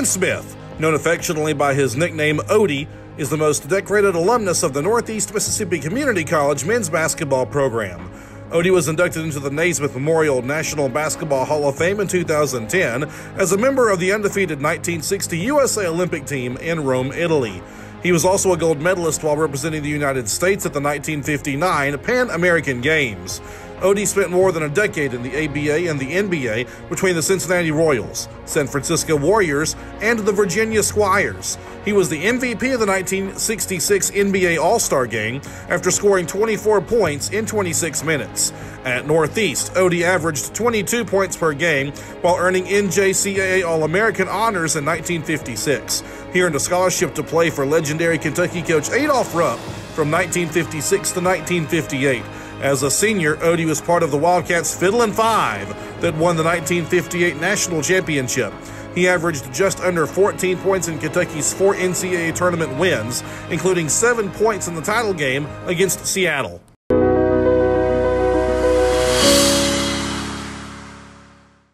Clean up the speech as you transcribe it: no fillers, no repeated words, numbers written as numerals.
Adrian Smith, known affectionately by his nickname Odie, is the most decorated alumnus of the Northeast Mississippi Community College men's basketball program. Odie was inducted into the Naismith Memorial National Basketball Hall of Fame in 2010 as a member of the undefeated 1960 USA Olympic team in Rome, Italy. He was also a gold medalist while representing the United States at the 1959 Pan American Games. Odie spent more than a decade in the ABA and the NBA between the Cincinnati Royals, San Francisco Warriors, and the Virginia Squires. He was the MVP of the 1966 NBA All-Star Game after scoring 24 points in 26 minutes. At Northeast, Odie averaged 22 points per game while earning NJCAA All-American honors in 1956. He earned a scholarship to play for legendary Kentucky coach Adolph Rupp from 1956 to 1958. As a senior, Odie was part of the Wildcats' Fiddlin' Five that won the 1958 National Championship. He averaged just under 14 points in Kentucky's 4 NCAA tournament wins, including 7 points in the title game against Seattle.